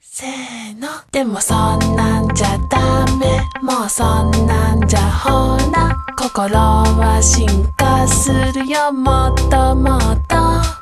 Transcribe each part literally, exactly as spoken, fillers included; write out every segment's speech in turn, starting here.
せーの。でもそんなんじゃダメ、もうそんなんじゃほら、心は進化するよ、もっともっと。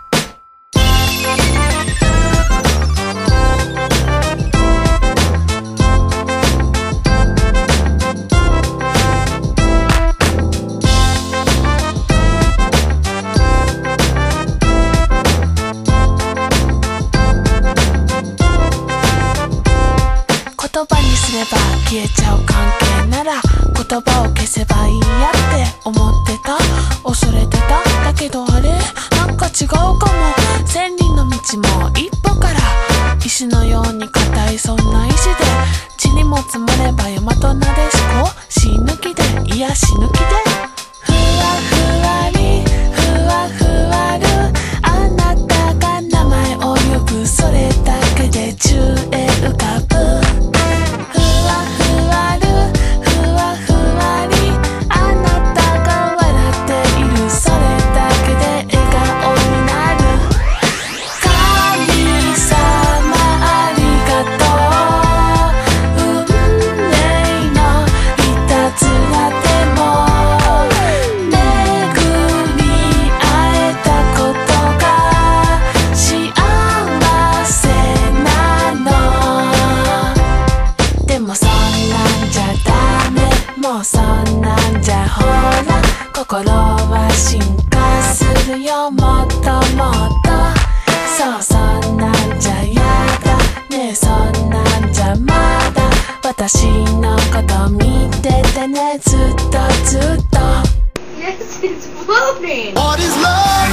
言葉にすれば消えちゃう関係なら、言葉を消せばいいやって思ってた、恐れてた。だけどあれなんか違うかも。千里の道も一歩から、石のように硬いそんな石で、地にも積もれば大和なでしこ、死ぬ気でいや死ぬ気で、ふわふわりふわふわる、あなたが名前を呼ぶ、それだけで宙へ浮かぶ。そんなんじゃほら、心は進化するよ、もっともっと。そう、そんなんじゃやだね、そんなんじゃまだ、私のこと見ててね、ずっとずっと。 Yes, it's floating. What is love?